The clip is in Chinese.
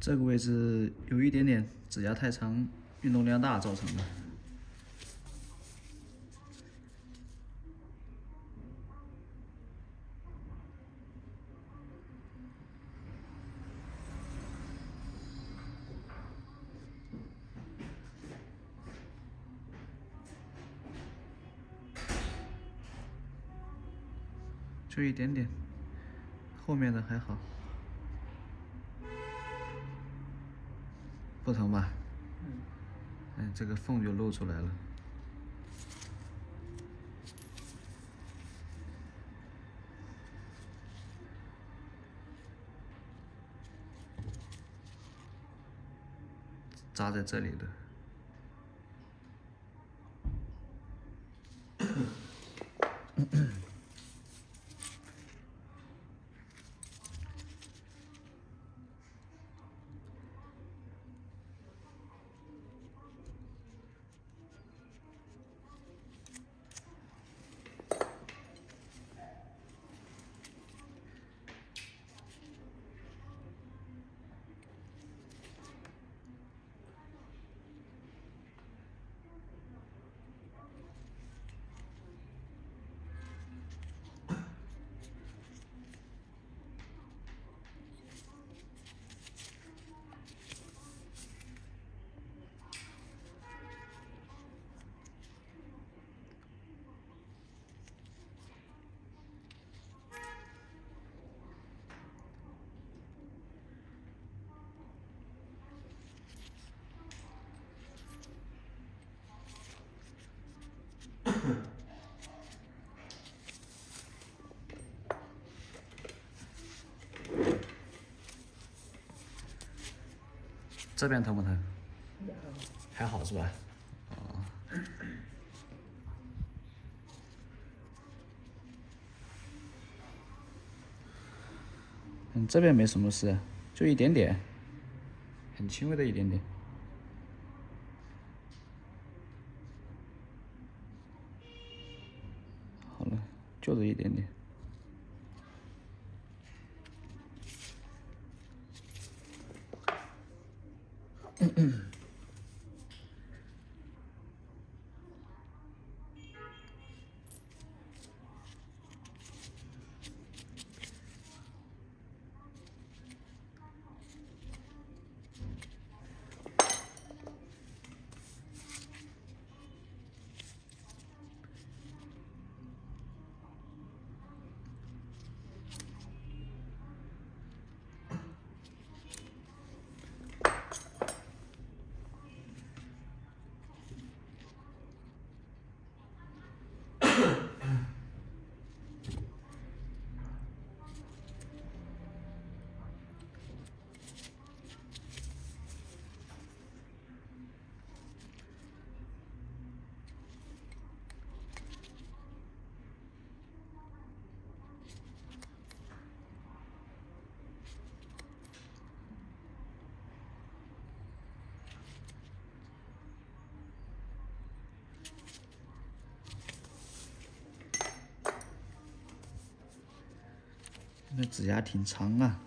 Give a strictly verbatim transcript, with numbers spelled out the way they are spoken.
这个位置有一点点指甲太长，运动量大造成的。就一点点，后面的还好，不疼吧？嗯。哎，这个缝就露出来了。扎在这里的。这边疼不疼？还好是吧？哦。嗯，这边没什么事，就一点点，很轻微的一点点。好了，就这一点点。那指甲挺长啊。